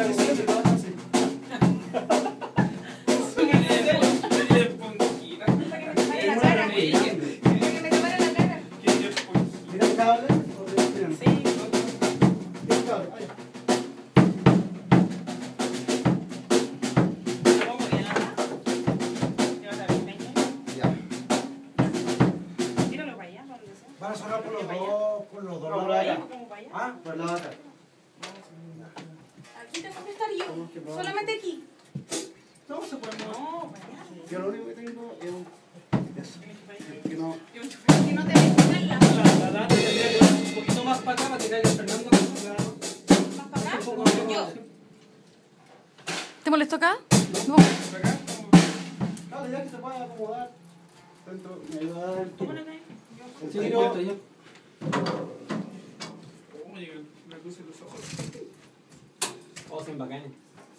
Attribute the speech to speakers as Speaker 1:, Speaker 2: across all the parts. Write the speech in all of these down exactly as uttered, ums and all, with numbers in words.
Speaker 1: Van a sonar por los dos, por los dos lados. Ah, por la otra.
Speaker 2: Aquí tengo que estar yo, solamente aquí.
Speaker 1: No se puede.
Speaker 2: No, para allá.
Speaker 1: Yo lo único que tengo es un... Eso. Que no...
Speaker 2: Que no te ves con el lado.
Speaker 3: La data tendría que ir un poquito más para acá para tirar a Fernando.
Speaker 2: ¿Más para acá? Yo.
Speaker 4: ¿Te molestó acá? No.
Speaker 1: Claro, ya que se puede acomodar. Dentro, me ayuda a dar el tiro.
Speaker 3: Sí, yo estoy yo.
Speaker 5: Oye, me puse los ojos.
Speaker 3: Oh, son bacanes.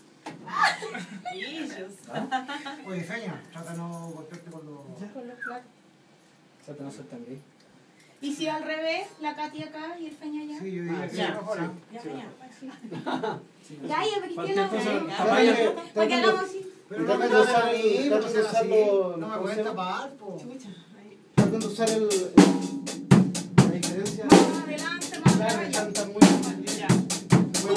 Speaker 1: Oye, Feña, trata de no golpearte con los...
Speaker 2: Con los flacos.
Speaker 3: O sea, no soy tan gay.
Speaker 2: ¿Y si al revés, la Katy acá y el Feña allá?
Speaker 1: Sí, yo diría que
Speaker 2: ya,
Speaker 1: es mejor. ¿Ah?
Speaker 2: Ya, ya. Ya, ya, pero ¿qué no?
Speaker 1: Papaya,
Speaker 2: ¿Para qué hagamos así?
Speaker 1: pero no me das a mí, no me usar los...
Speaker 6: No me puedes tapar, po.
Speaker 2: Chucha.
Speaker 1: Tratando de usar el... La diferencia...
Speaker 2: Más adelante, más
Speaker 1: Claro,
Speaker 2: adelante.
Speaker 1: están tan muy...
Speaker 2: Ya.
Speaker 1: muy-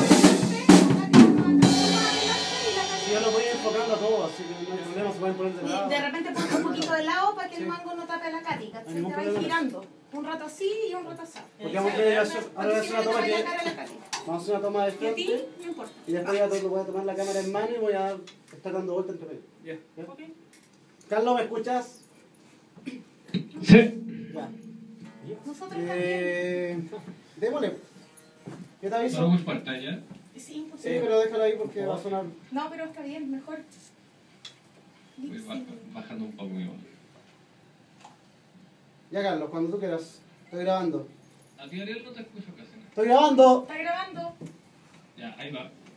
Speaker 1: Yo lo voy enfocando a todo, así que no hay problema, se pueden poner de lado.
Speaker 2: De repente ponte un poquito de lado para que el mango no tape la Katy, ¿cachai? Te
Speaker 1: ningún
Speaker 2: va
Speaker 1: problema.
Speaker 2: girando. Un rato así y un rato así.
Speaker 1: Porque vamos a hacer, ahora voy a hacer una toma que...
Speaker 2: Para la Katy.
Speaker 1: Vamos a hacer una toma de
Speaker 2: Y a ti,
Speaker 1: frente
Speaker 2: no importa.
Speaker 1: y después ya todo- voy a tomar la cámara en mano y voy a estar dando vueltas entre medio.
Speaker 5: Ya.
Speaker 1: ¿Ya?
Speaker 2: Ok.
Speaker 1: Carlos, ¿me escuchas?
Speaker 7: Sí.
Speaker 1: Ya.
Speaker 2: Nosotros también.
Speaker 1: Eh, démosle. ¿Qué te aviso?
Speaker 7: ¿Vamos pantalla?
Speaker 2: Sí,
Speaker 1: Sí,
Speaker 2: imposible.
Speaker 1: pero déjalo ahí porque va a sonar.
Speaker 2: No, pero está bien, mejor.
Speaker 7: Voy baj- bajando un poco mi voz.
Speaker 1: Ya, Carlos, cuando tú quieras. Estoy grabando.
Speaker 7: A ti, Ariel, no te escucho casi nada.
Speaker 1: ¡Estoy grabando!
Speaker 2: Está grabando.
Speaker 7: Ya, ahí va.